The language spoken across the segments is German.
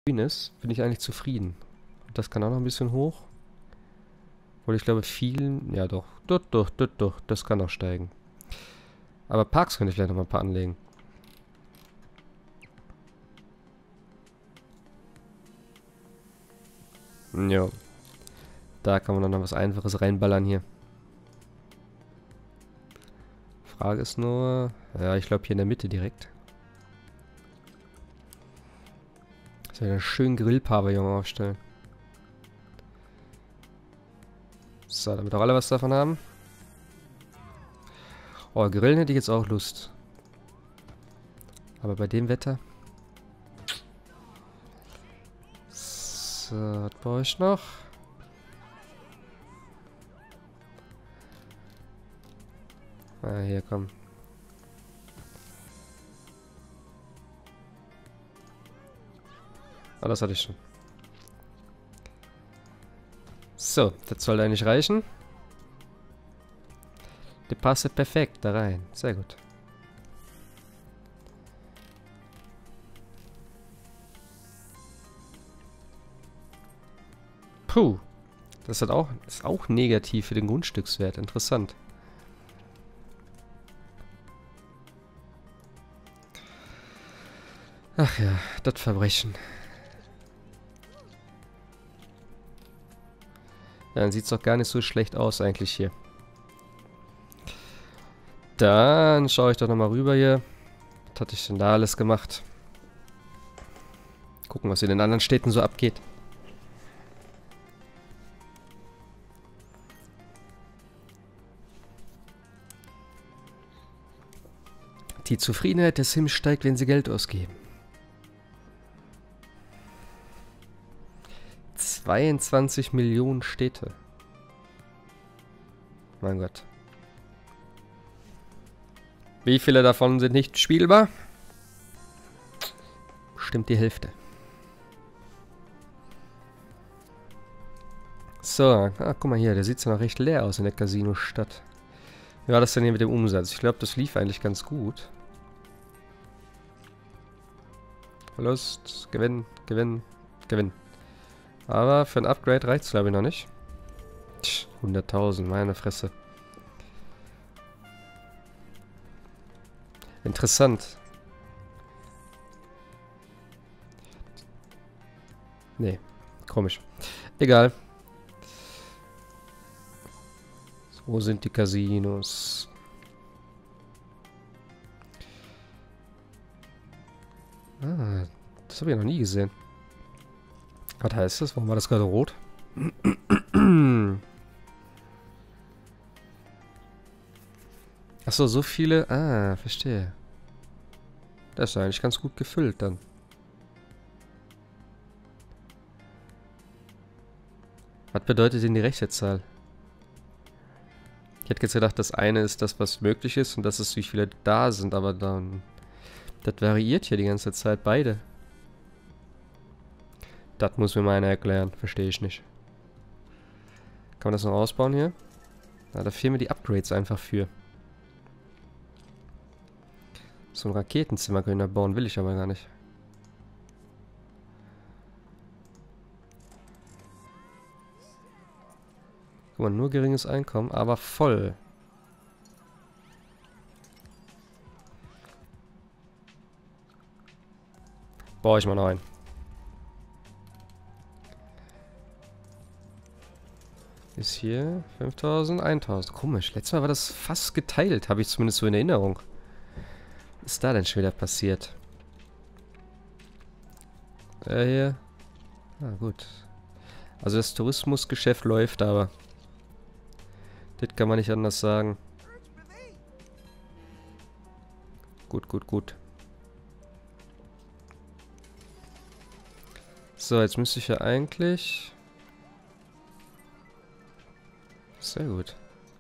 ist, bin ich eigentlich zufrieden. Das kann auch noch ein bisschen hoch. Obwohl ich glaube, vielen... Ja doch. Doch. Das kann auch steigen. Aber Parks könnte ich vielleicht noch mal ein paar anlegen. Jo. Da kann man dann noch was Einfaches reinballern hier. Frage ist nur... Ja, ich glaube hier in der Mitte direkt. Dass wir einen schönen Grillpavillon aufstellen. So, damit auch alle was davon haben. Oh, Grillen hätte ich jetzt auch Lust. Aber bei dem Wetter... So, was brauche ich noch? Ah, hier, komm. Ah, das hatte ich schon. So, das sollte eigentlich reichen. Die passe perfekt da rein. Sehr gut. Puh. Das ist auch negativ für den Grundstückswert. Interessant. Ach ja, das Verbrechen. Ja, dann sieht es doch gar nicht so schlecht aus eigentlich hier. Dann schaue ich doch nochmal rüber hier. Was hatte ich denn da alles gemacht? Gucken, was in den anderen Städten so abgeht. Die Zufriedenheit der Sims steigt, wenn sie Geld ausgeben. 22 Millionen Städte. Mein Gott. Wie viele davon sind nicht spielbar? Bestimmt die Hälfte. So, guck mal hier, der sieht ja noch recht leer aus in der Casino-Stadt. Wie war das denn hier mit dem Umsatz? Ich glaube, das lief eigentlich ganz gut. Verlust, Gewinn. Aber für ein Upgrade reicht es, glaube ich, noch nicht. 100.000, meine Fresse. Interessant. Nee, komisch. Egal. Wo sind die Casinos? Ah, das habe ich noch nie gesehen. Was heißt das? Warum war das gerade rot? Achso, so viele. Ah, verstehe. Das ist eigentlich ganz gut gefüllt dann. Was bedeutet denn die rechte Zahl? Ich hätte jetzt gedacht, das eine ist das, was möglich ist und das ist, wie viele da sind, aber dann... Das variiert hier die ganze Zeit, beide. Das muss mir mal einer erklären, verstehe ich nicht. Kann man das noch ausbauen hier? Ja, da fehlen mir die Upgrades einfach für. So ein Raketenzimmer können wir bauen, will ich aber gar nicht. Guck mal, nur geringes Einkommen, aber voll. Baue ich mal noch ein. Ist hier 5.000, 1.000. Komisch, letztes Mal war das fast geteilt, habe ich zumindest so in Erinnerung. Was ist da denn schon wieder passiert? Hier. Ah, gut. Also das Tourismusgeschäft läuft, aber... Das kann man nicht anders sagen. Gut. So, jetzt müsste ich ja eigentlich... Sehr gut.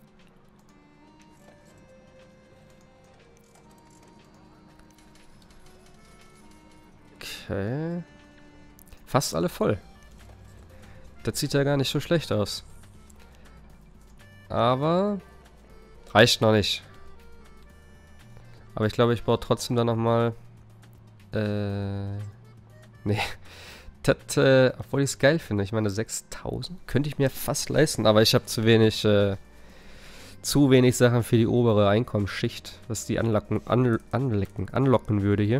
Okay. Fast alle voll. Das sieht ja gar nicht so schlecht aus. Aber... Reicht noch nicht. Aber ich glaube, ich baue trotzdem dann nochmal... Nee. Das, obwohl ich es geil finde. Ich meine, 6000 könnte ich mir fast leisten, aber ich habe zu wenig Sachen für die obere Einkommensschicht, was die anlocken würde hier.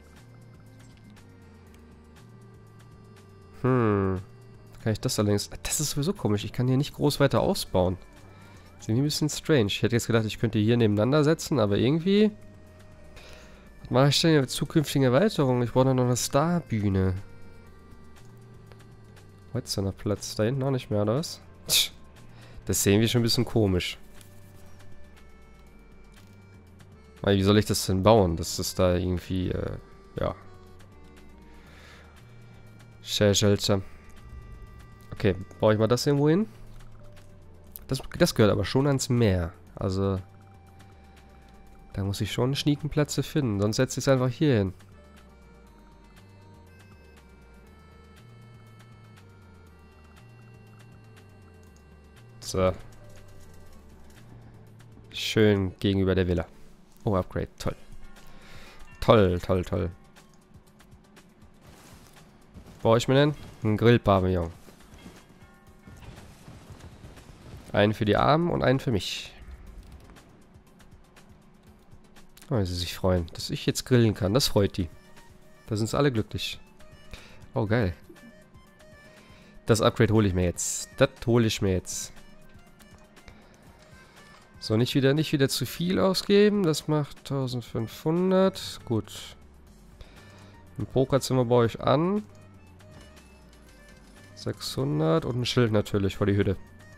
Kann ich das allerdings... Das ist sowieso komisch. Ich kann hier nicht groß weiter ausbauen. Das ist irgendwie ein bisschen strange. Ich hätte jetzt gedacht, ich könnte hier nebeneinander setzen, aber irgendwie... Was mache ich denn hier mit zukünftigen Erweiterungen? Ich brauche noch eine Starbühne. Heute ist da noch Platz. Da hinten auch nicht mehr, oder was? Tch, das ist irgendwie schon ein bisschen komisch. Aber wie soll ich das denn bauen? Das ist da irgendwie, ja. Seltsam. Okay, baue ich mal das irgendwo hin? Das gehört aber schon ans Meer. Also, da muss ich schon Schniekenplätze finden. Sonst setze ich es einfach hier hin. So. Schön gegenüber der Villa. Oh, Upgrade. Toll. Toll, toll, toll. Brauche ich mir denn? Ein Grillpavillon. Einen für die Armen und einen für mich. Oh, wie sie sich freuen, dass ich jetzt grillen kann. Das freut die. Da sind sie alle glücklich. Oh, geil. Das Upgrade hole ich mir jetzt. Das hole ich mir jetzt. So, nicht wieder zu viel ausgeben. Das macht 1500. Gut. Ein Pokerzimmer baue ich an. 600 und ein Schild natürlich vor die Hütte.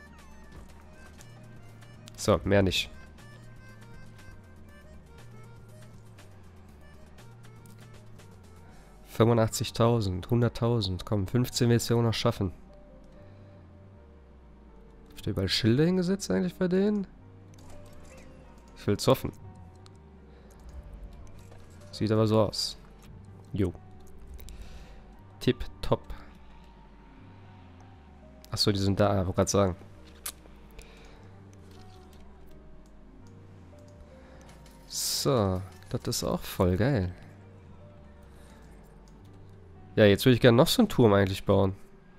So, mehr nicht. $85.000, 100.000. Komm, 15 willst du ja auch noch schaffen. Hab ich da überall Schilder hingesetzt eigentlich bei denen? Ich will's hoffen. Sieht aber so aus. Jo. Tip top. Achso, die sind da, wollte gerade sagen. So, das ist auch voll geil. Ja, jetzt würde ich gerne noch so einen Turm eigentlich bauen.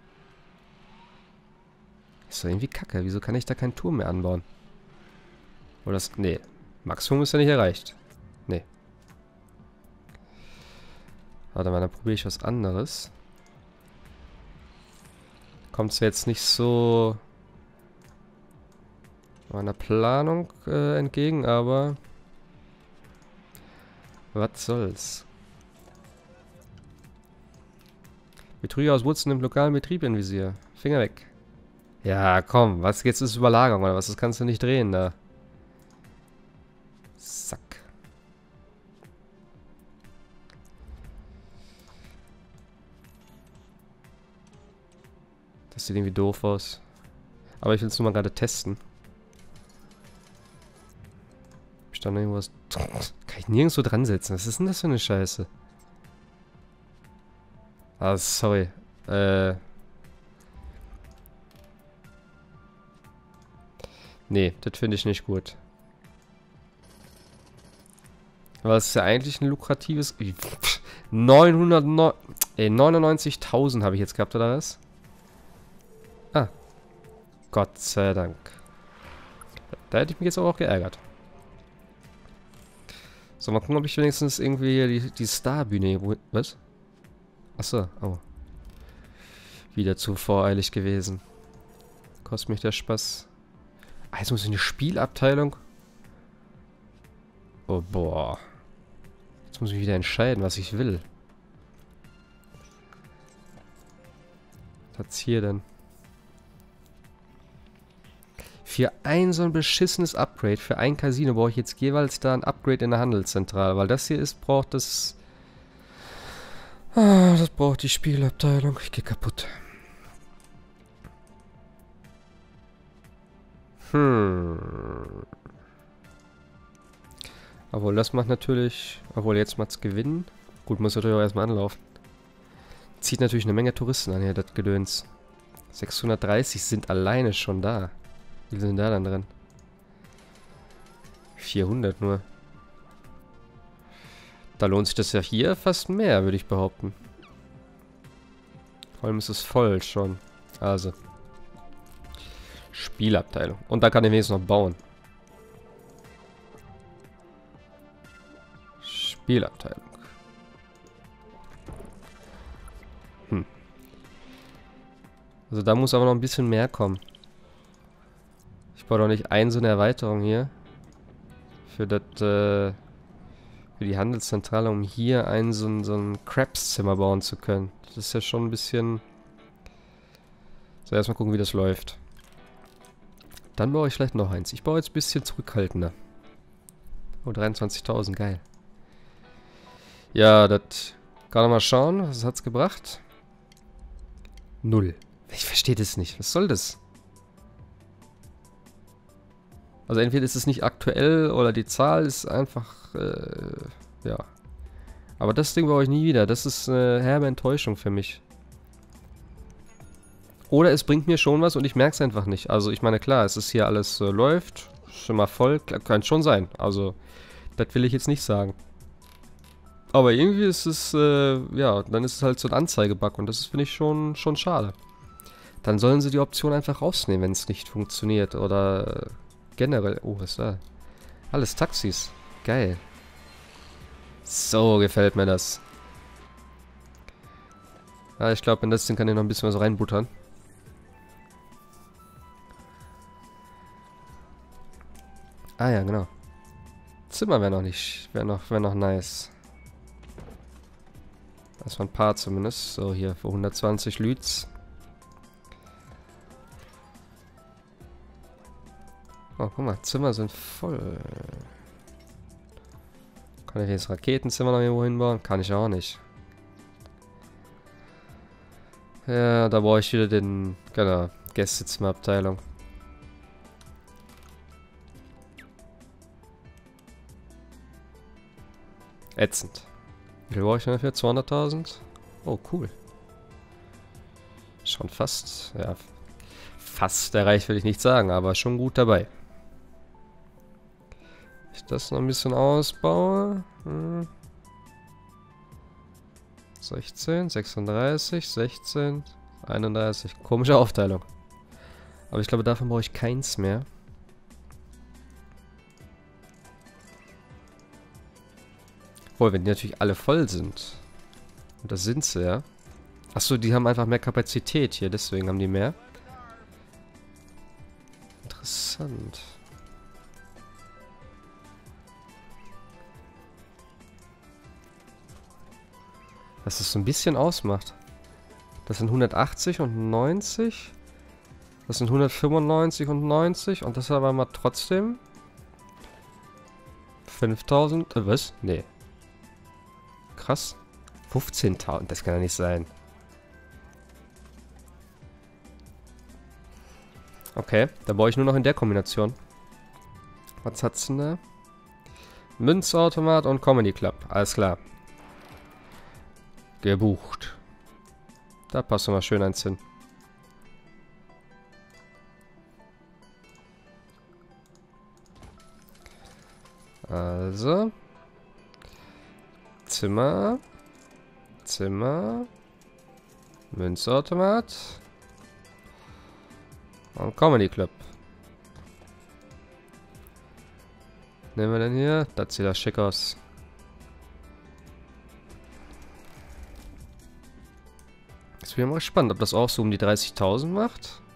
Ist doch irgendwie kacke. Wieso kann ich da keinen Turm mehr anbauen? Oder das... Nee. Maximum ist ja nicht erreicht. Nee. Warte mal, dann probiere ich was anderes. Kommt zwar jetzt nicht so meiner Planung entgegen, aber... Was soll's? Betrüger aus Wurzeln im lokalen Betrieb in Visier. Finger weg. Ja, komm. Was jetzt ist Überlagerung oder was? Das kannst du nicht drehen da. Zack. Das sieht irgendwie doof aus. Aber ich will es nur mal gerade testen. Hab ich da noch irgendwas... Kann ich nirgendwo dran setzen. Was ist denn das für eine Scheiße? Ah, sorry. Nee, das finde ich nicht gut. Aber es ist ja eigentlich ein lukratives... 99.000 habe ich jetzt gehabt, oder was? Ah. Gott sei Dank. Da hätte ich mich jetzt aber auch geärgert. So, mal gucken, ob ich wenigstens irgendwie hier die Starbühne... Was? Achso, oh. Wieder zu voreilig gewesen. Kostet mich der Spaß. Ah, jetzt muss ich in die Spielabteilung. Oh, boah. Jetzt muss ich wieder entscheiden, was ich will. Was hat's hier denn? Für ein so ein beschissenes Upgrade, für ein Casino brauche ich jetzt jeweils da ein Upgrade in der Handelszentrale. Weil das hier ist, braucht das... Ah, das braucht die Spielabteilung. Ich gehe kaputt. Obwohl, das macht natürlich... Obwohl, jetzt macht's gewinnen. Gut, muss natürlich auch erstmal anlaufen. Zieht natürlich eine Menge Touristen an hier, das Gedöns. 630 sind alleine schon da. Wie viel sind da dann drin? 400 nur. Da lohnt sich das ja hier fast mehr, würde ich behaupten. Vor allem ist es voll schon. Also. Spielabteilung. Und da kann ich wenigstens noch bauen. Spielabteilung. Also da muss aber noch ein bisschen mehr kommen. Ich brauche doch nicht so eine Erweiterung hier. Für das, für die Handelszentrale, um hier so ein Crabs-Zimmer bauen zu können. Das ist ja schon ein bisschen... So, erstmal gucken, wie das läuft. Dann baue ich vielleicht noch eins. Ich baue jetzt ein bisschen zurückhaltender. Oh, 23.000, geil. Ja, das... Kann man mal schauen, was hat's gebracht? 0. Ich verstehe das nicht. Was soll das? Also entweder ist es nicht aktuell oder die Zahl ist einfach, ja. Aber das Ding baue ich nie wieder. Das ist eine herbe Enttäuschung für mich. Oder es bringt mir schon was und ich merke es einfach nicht. Also ich meine, klar, es ist hier alles läuft. Schon mal voll. Klar, kann schon sein. Also, das will ich jetzt nicht sagen. Aber irgendwie ist es, ja, dann ist es halt so ein Anzeigebug und das finde ich schon schade. Dann sollen sie die Option einfach rausnehmen, wenn es nicht funktioniert. Oder generell... Oh, was ist da? Alles Taxis. Geil. So gefällt mir das. Ja, ich glaube, in das Ding kann ich noch ein bisschen was reinbuttern. Ah ja, genau. Zimmer wäre noch nicht... Wäre noch nice. Das war ein paar zumindest. So, hier für 120 Lüts. Oh, guck mal, Zimmer sind voll. Kann ich jetzt Raketenzimmer noch irgendwo hinbauen? Kann ich auch nicht. Ja, da brauche ich wieder den, genau, Gästezimmerabteilung. Ätzend. Wie viel brauche ich denn dafür? 200.000? Oh, cool. Schon fast, ja, fast erreicht, will ich nicht sagen, aber schon gut dabei. Ich das noch ein bisschen ausbaue. 16, 36, 16, 31. Komische Aufteilung. Aber ich glaube, davon brauche ich keins mehr. Obwohl, wenn die natürlich alle voll sind. Und das sind sie, ja. Achso, die haben einfach mehr Kapazität hier, deswegen haben die mehr. Interessant. Was das so ein bisschen ausmacht. Das sind 180 und 90. Das sind 195 und 90. Und das aber mal trotzdem 5000. Was? Nee. Krass. 15.000. Das kann ja nicht sein. Okay, da baue ich nur noch in der Kombination. Was hat's denn da? Münzautomat und Comedy Club. Alles klar. Gebucht. Da passt mal schön eins hin. Also. Zimmer. Zimmer. Münzautomat. Und Comedy Club. Nehmen wir denn hier? Das sieht ja schick aus. Jetzt bin ich mal gespannt, ob das auch so um die 30.000 macht.